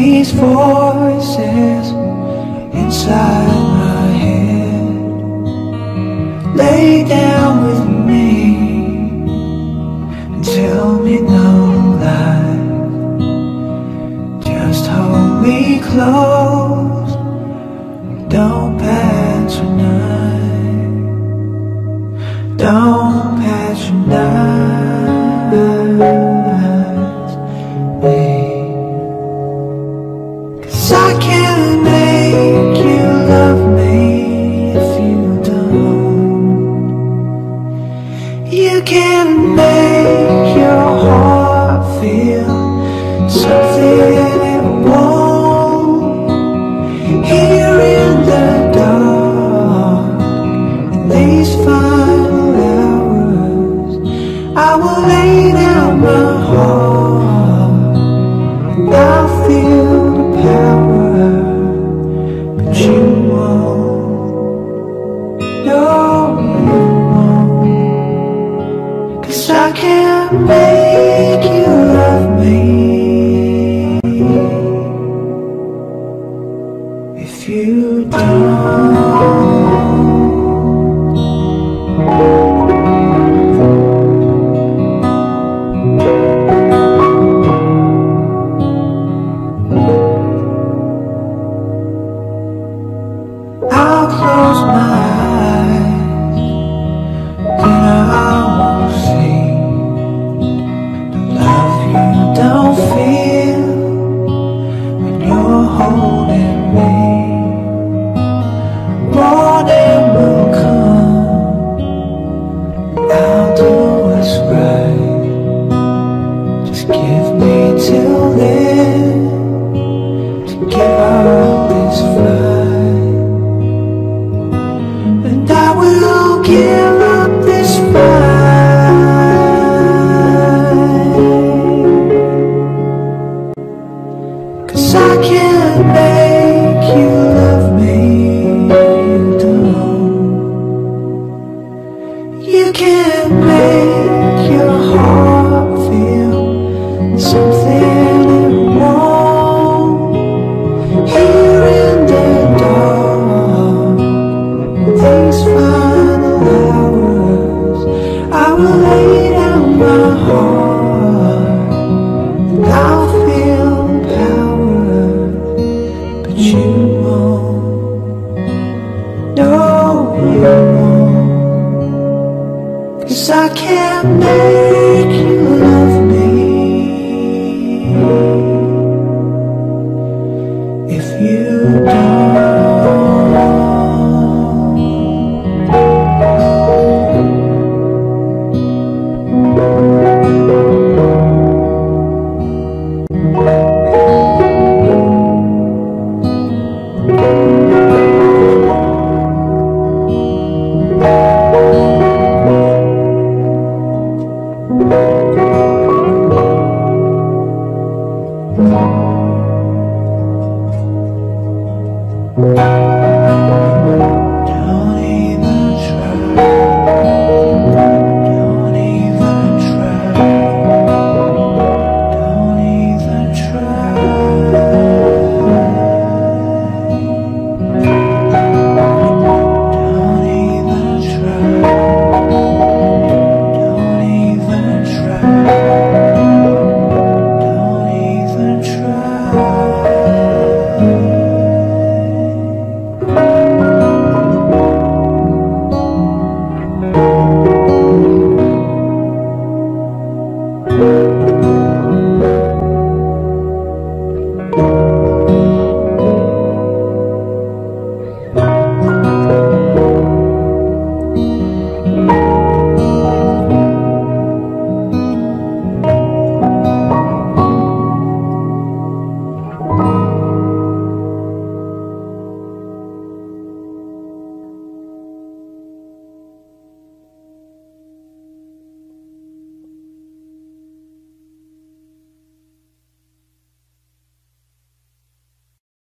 these voices inside my head. Lay down with me and tell me no lie. Just hold me close, don't patronize, don't patronize me. 'Cause I can't make you love me if you don't. You can't make your heart feel something it won't. Here in the dark, in these final hours, I will lay down my heart and I'll feel the power, but you won't. No, you won't. 'Cause I can't make you love me if you don't. I'll close my eyes, then I won't see the love you don't feel when you're holding me. Morning will come, I'll do what's right. Just give me till then to give up this fight, and I will give up this fight. 'Cause I can't make you love me if you don't. You can't make your heart feel something it won't. Here in the dark, these final hours, I will lay down my heart and I'll feel the power, but you won't. No, you won't. 'Cause I can't make you love me if you don't. Thank